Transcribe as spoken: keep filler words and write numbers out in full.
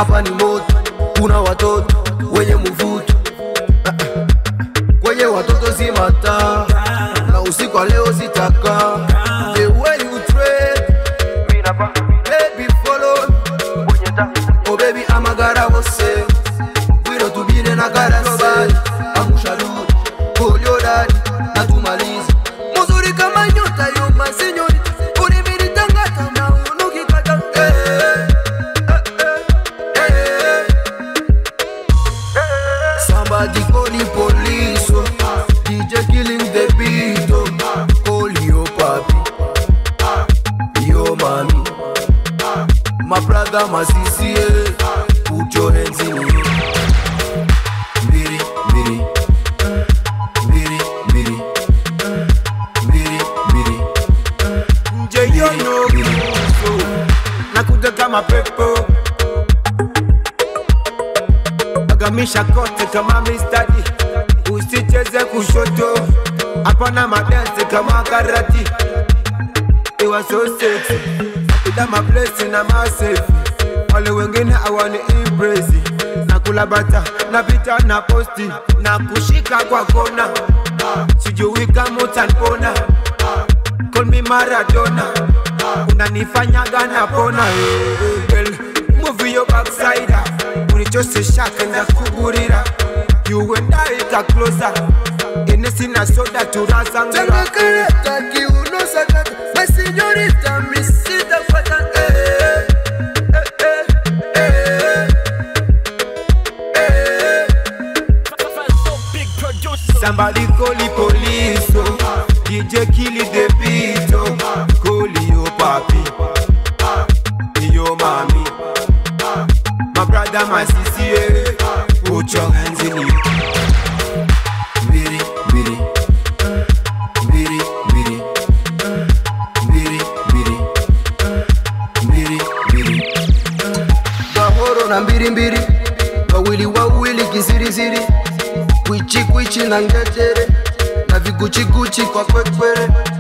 hapa ni moto, kuna watoto wenye mvuto, kwenye watoto zimata, na usiku wa leo zitaka. The way you trade, baby follow, oh baby amagara wose, wiro tubine na gara nobody, amushalu, kolyo dadi, na tumaliza. Muzuri kama nyota yuma senyori, unimiri tangata na unuki kata. Eh, eh, eh, eh. Somebody call the police, oh. D J killing the beat, oh. Call your papi, your mommy, my brother, my sister, put your hands in it. Miri, miri, miri, miri, miri, miri. Nje yo no so nakuja kama pepo, agamisha kote kama mister D. Usicheze kushoto, hapana madansi kama karate. It was so sexy, ida my blessing na myself. Wale wengine awani impress, nakula bata, napita na posti, na kushika kwa kona. Sijui kama utanipona, call me Maradona, unanifanya gana pona. Girl, move your backside, unichose shaka na kuburira. You and I get closer, Hennessy na soda turazanga. Tenga karata kiuno sakata, my señorita misita fata. Eh, eh, eh, eh, eh. Somebody call the police, oh. D J kill the beat, oh. Call your papi, your mommy, my brother, my sister, put your hands in it. Miri, miri, miri, miri, miri, miri, miri, miri. Gahoro na mbiri mbiri, wawili wawili kisirisiri, kwichi kwichi na ngejere, na viguchi guchi kwa kwekwere.